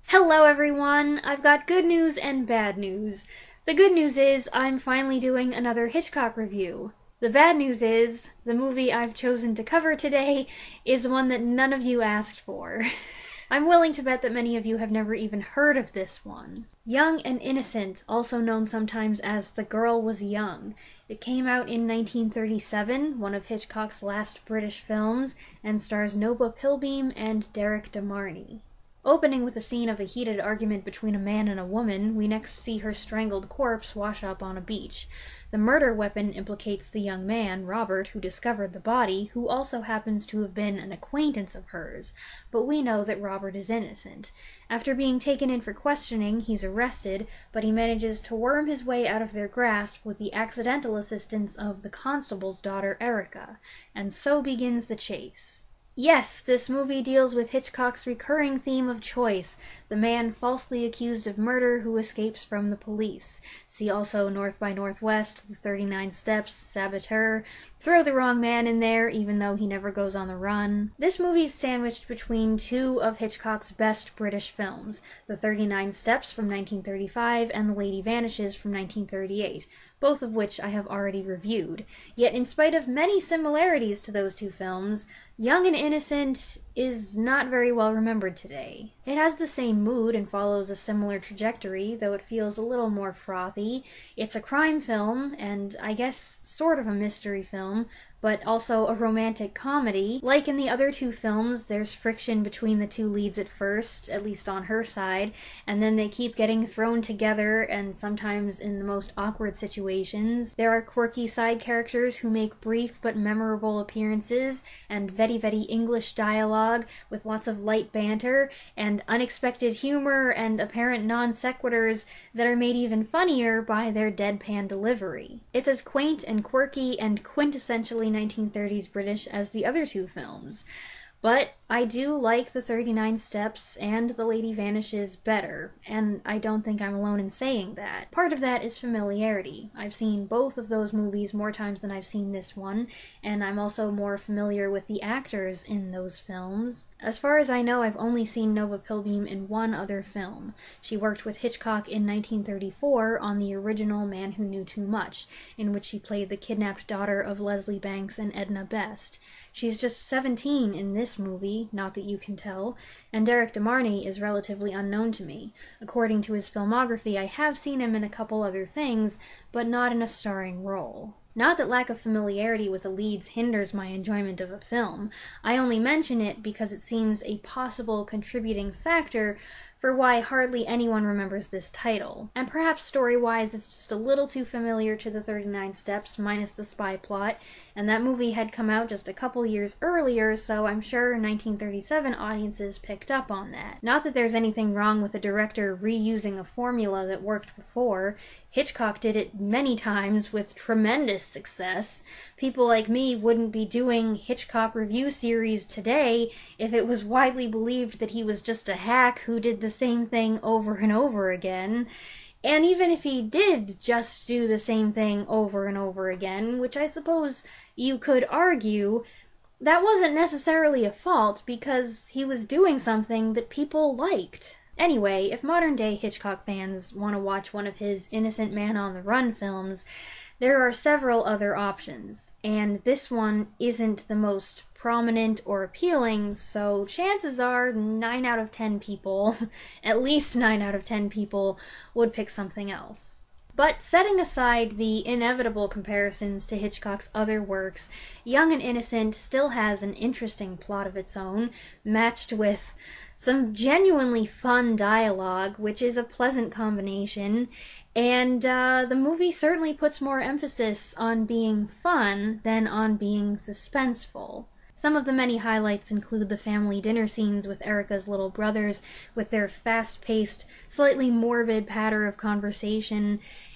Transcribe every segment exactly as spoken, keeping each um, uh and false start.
Hello everyone! I've got good news and bad news. The good news is I'm finally doing another Hitchcock review. The bad news is the movie I've chosen to cover today is one that none of you asked for. I'm willing to bet that many of you have never even heard of this one. Young and Innocent, also known sometimes as The Girl Was Young. It came out in nineteen thirty-seven, one of Hitchcock's last British films, and stars Nova Pilbeam and Derek DeMarney. Opening with a scene of a heated argument between a man and a woman, we next see her strangled corpse wash up on a beach. The murder weapon implicates the young man, Robert, who discovered the body, who also happens to have been an acquaintance of hers, but we know that Robert is innocent. After being taken in for questioning, he's arrested, but he manages to worm his way out of their grasp with the accidental assistance of the constable's daughter, Erica, and so begins the chase. Yes, this movie deals with Hitchcock's recurring theme of choice, the man falsely accused of murder who escapes from the police. See also North by Northwest, The thirty-nine Steps, Saboteur. Throw the wrong man in there, even though he never goes on the run. This movie's sandwiched between two of Hitchcock's best British films, The thirty-nine Steps from nineteen thirty-five and The Lady Vanishes from nineteen thirty-eight, both of which I have already reviewed. Yet in spite of many similarities to those two films, Young and Innocent is not very well remembered today. It has the same mood and follows a similar trajectory, though it feels a little more frothy. It's a crime film, and I guess sort of a mystery film, but also a romantic comedy. Like in the other two films, there's friction between the two leads at first, at least on her side, and then they keep getting thrown together, and sometimes in the most awkward situations. There are quirky side characters who make brief but memorable appearances, and very, very English dialogue with lots of light banter, and unexpected humor and apparent non sequiturs that are made even funnier by their deadpan delivery. It's as quaint and quirky and quintessentially nineteen thirties British as the other two films. But I do like The thirty-nine Steps and The Lady Vanishes better, and I don't think I'm alone in saying that. Part of that is familiarity. I've seen both of those movies more times than I've seen this one, and I'm also more familiar with the actors in those films. As far as I know, I've only seen Nova Pilbeam in one other film. She worked with Hitchcock in nineteen thirty-four on the original Man Who Knew Too Much, in which she played the kidnapped daughter of Leslie Banks and Edna Best. She's just seventeen in this movie, not that you can tell, and Derek DeMarney is relatively unknown to me. According to his filmography, I have seen him in a couple other things, but not in a starring role. Not that lack of familiarity with the leads hinders my enjoyment of a film. I only mention it because it seems a possible contributing factor for why hardly anyone remembers this title. And perhaps story-wise it's just a little too familiar to The thirty-nine Steps, minus the spy plot, and that movie had come out just a couple years earlier, so I'm sure nineteen thirty-seven audiences picked up on that. Not that there's anything wrong with the director reusing a formula that worked before. Hitchcock did it many times with tremendous success. People like me wouldn't be doing Hitchcock review series today if it was widely believed that he was just a hack who did the same thing over and over again. And even if he did just do the same thing over and over again, which I suppose you could argue, that wasn't necessarily a fault because he was doing something that people liked. Anyway, if modern-day Hitchcock fans want to watch one of his Innocent Man on the Run films, there are several other options, and this one isn't the most prominent or appealing, so chances are nine out of ten people, at least nine out of ten people, would pick something else. But setting aside the inevitable comparisons to Hitchcock's other works, Young and Innocent still has an interesting plot of its own, matched with some genuinely fun dialogue, which is a pleasant combination, and uh, the movie certainly puts more emphasis on being fun than on being suspenseful. Some of the many highlights include the family dinner scenes with Erica's little brothers, with their fast-paced, slightly morbid patter of conversation,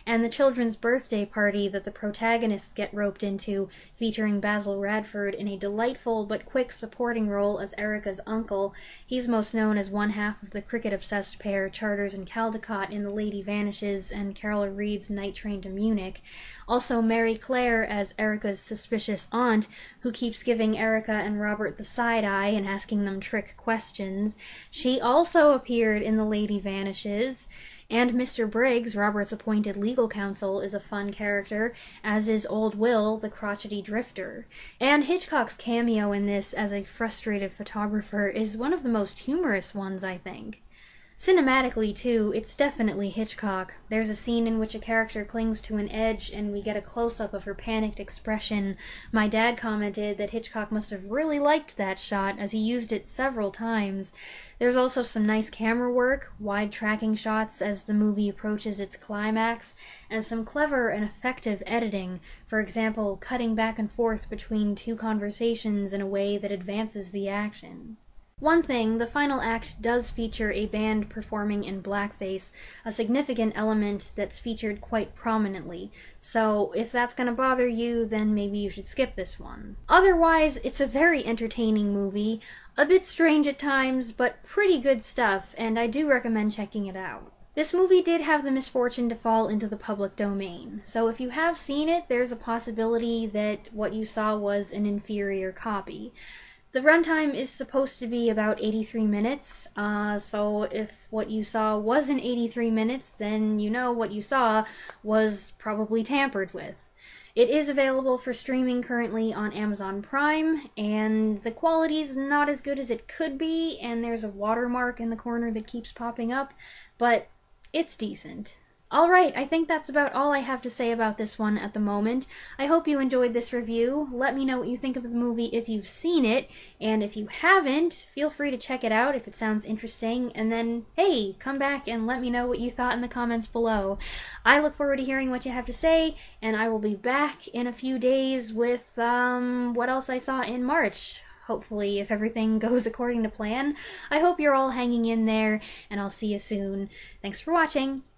and the children's birthday party that the protagonists get roped into, featuring Basil Radford in a delightful but quick supporting role as Erica's uncle. He's most known as one half of the cricket-obsessed pair Charters and Caldecott in The Lady Vanishes and Carol Reed's Night Train to Munich. Also Mary Claire as Erica's suspicious aunt, who keeps giving Erica and Robert the side-eye and asking them trick questions. She also appeared in The Lady Vanishes. And Mister Briggs, Robert's appointed legal counsel, is a fun character, as is Old Will, the crotchety drifter. And Hitchcock's cameo in this as a frustrated photographer is one of the most humorous ones, I think. Cinematically, too, it's definitely Hitchcock. There's a scene in which a character clings to an edge and we get a close-up of her panicked expression. My dad commented that Hitchcock must have really liked that shot, as he used it several times. There's also some nice camera work, wide tracking shots as the movie approaches its climax, and some clever and effective editing, for example, cutting back and forth between two conversations in a way that advances the action. One thing, the final act does feature a band performing in blackface, a significant element that's featured quite prominently, so if that's gonna bother you, then maybe you should skip this one. Otherwise, it's a very entertaining movie, a bit strange at times, but pretty good stuff, and I do recommend checking it out. This movie did have the misfortune to fall into the public domain, so if you have seen it, there's a possibility that what you saw was an inferior copy. The runtime is supposed to be about eighty-three minutes, uh, so if what you saw wasn't eighty-three minutes, then you know what you saw was probably tampered with. It is available for streaming currently on Amazon Prime, and the quality's not as good as it could be, and there's a watermark in the corner that keeps popping up, but it's decent. Alright, I think that's about all I have to say about this one at the moment. I hope you enjoyed this review. Let me know what you think of the movie if you've seen it, and if you haven't, feel free to check it out if it sounds interesting, and then, hey, come back and let me know what you thought in the comments below. I look forward to hearing what you have to say, and I will be back in a few days with, um, what else I saw in March. Hopefully, if everything goes according to plan. I hope you're all hanging in there, and I'll see you soon. Thanks for watching!